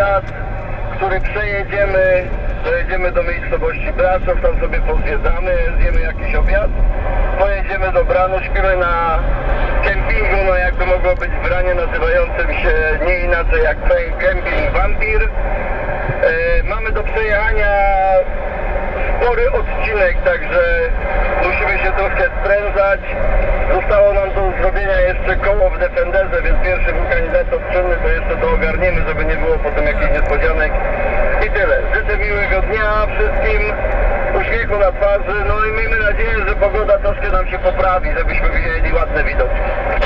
zjazd, który przejedziemy, dojedziemy do miejscowości Braszów, tam sobie pozwiedzamy, zjemy jakiś obiad, pojedziemy do Branu, śpimy na kempingu, no jakby mogło być w Branie, nazywającym się nie inaczej jak Kemping Wampir. Mamy do przejechania spory odcinek, także musimy się troszkę sprężać. Zostało nam do zrobienia jeszcze koło w Defenderze, więc pierwszy wulkanizator czynny to jeszcze to ogarniemy, żeby nie było potem jakichś niespodzianek. I tyle. Życzę miłego dnia wszystkim, uśmiechu na twarzy, no i miejmy nadzieję, że pogoda troszkę nam się poprawi, żebyśmy widzieli ładne widoki.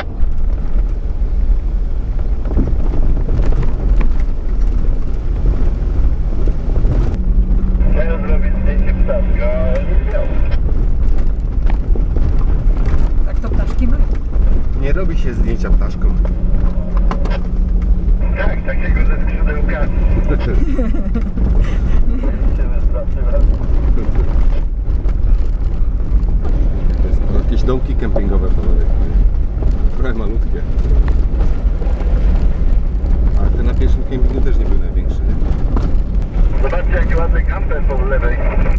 Chciałem zrobić zdjęcie ptaszka, ale nie miał. Tak to ptaszki mają. Nie robi się zdjęcia ptaszkom. Tak, takiego ze skrzydełkami. To jest jakieś domki kempingowe panowie. Trochę malutkie. Ale te na pierwszym kempingu też nie były największe, nie? Zobaczcie jaki ładny kamper po lewej.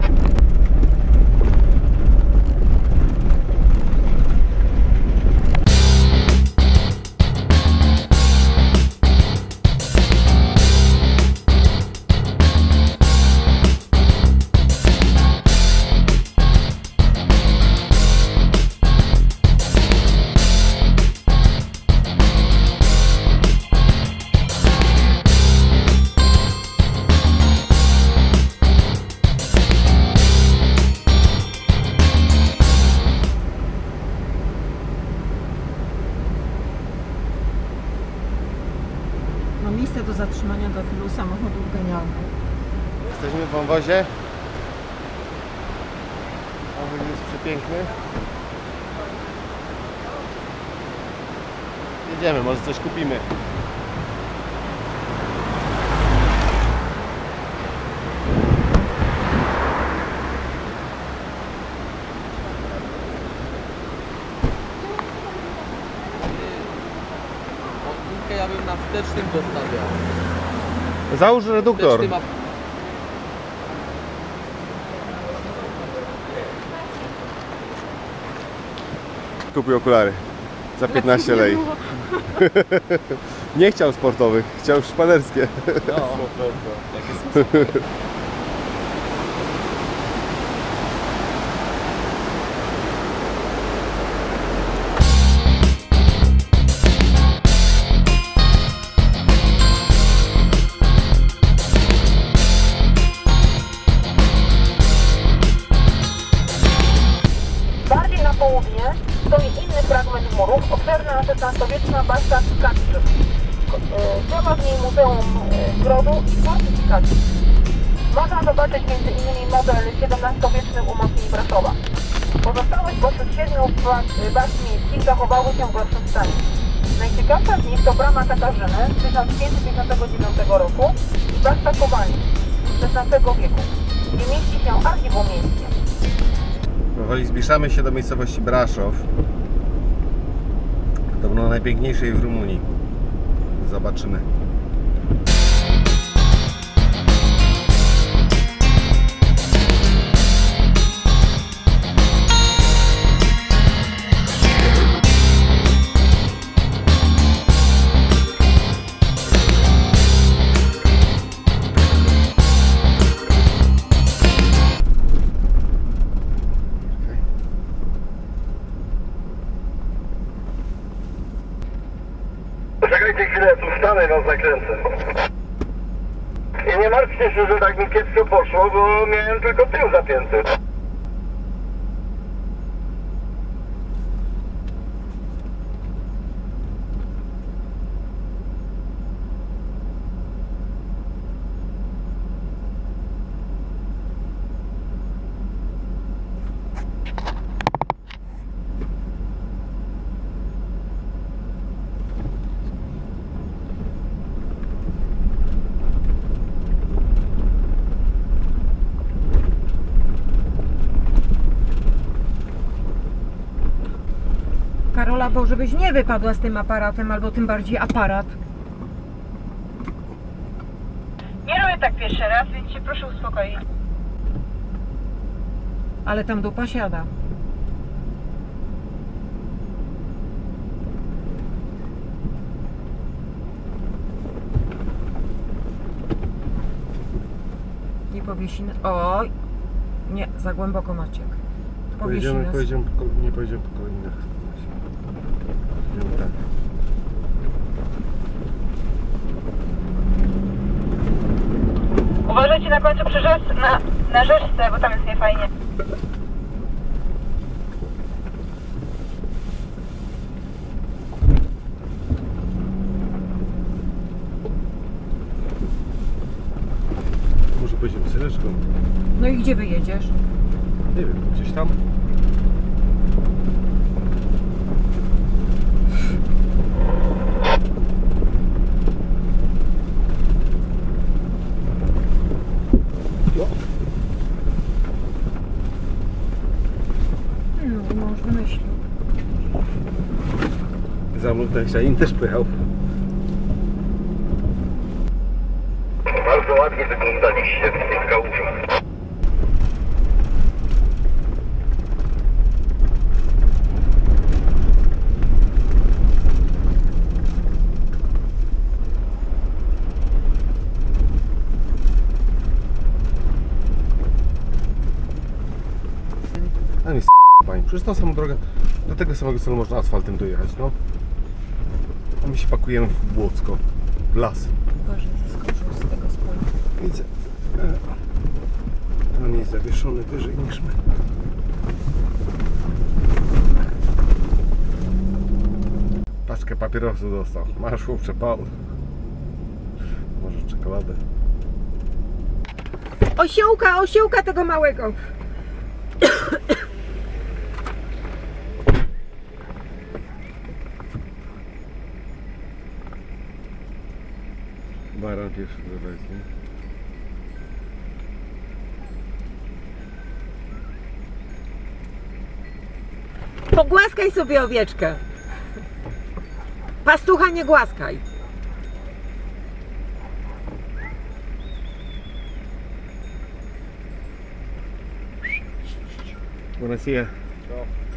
No miejsce do zatrzymania dla tylu samochodów genialne. Jesteśmy w wąwozie. Wąwóz jest przepiękny. Jedziemy, może coś kupimy. Ja bym na wstecznym dostawiał. Załóż reduktor. Wsteczny ma... Kupił okulary. Za 15 lei. Nie chciał sportowych, chciał szpanerskie. No, jakie są. Bardziej na południe stoi inny fragment murów, obszerna XVI-wieczna baszta Kaczy. Działa w niej Muzeum Grodu i Fortyfikacji. Można zobaczyć m.in. model XVII-wiecznych umocnień Braszowa. Pozostałe spośród 7 baszt miejskich zachowały się w gorszym stanie. Najciekawsza z nich to brama Katarzyny z 1559 roku i baszta Kowali z XVI wieku, gdzie mieści się archiwum miejskie. Powoli zbliżamy się do miejscowości Braszow. Podobno najpiękniejszej w Rumunii. Zobaczymy. Poczekajcie chwilę, ja tu wstanę i was zakręcę. I nie martwcie się, że tak mi kiepsko poszło, bo miałem tylko tył zapięty. Karola, bo żebyś nie wypadła z tym aparatem, albo tym bardziej aparat. pierwszy raz, więc się proszę uspokoić. Ale tam dupa siada. Nie powiesi... Oj! Nie, za głęboko Maciek. Powiesi nas. Nie pojedziemy po kolejnych. Idziemy tak. Uważajcie na końcu na rzeczce, bo tam jest niefajnie. Może pojedziemy Syleczką? No i gdzie wyjedziesz? Nie wiem, gdzieś tam. No, mąż wymyślił. Za mną ten też pojechał. Bardzo ładnie wyglądaliście w tych kałużach. A nie pani, przecież tą samą drogę, do tego samego celu można asfaltem dojechać, no. A my się pakujemy w Błocko, w las. Uważaj, że skoczył z tego spoju. Widzę. On jest zawieszony wyżej niż my. Paczkę papierosów dostał. Masz chłopcze pał. Może czekoladę. Osiołka tego małego. Baran pierwszy weźmie. Pogłaskaj sobie owieczkę. Pastucha nie głaskaj. Buenos días. No.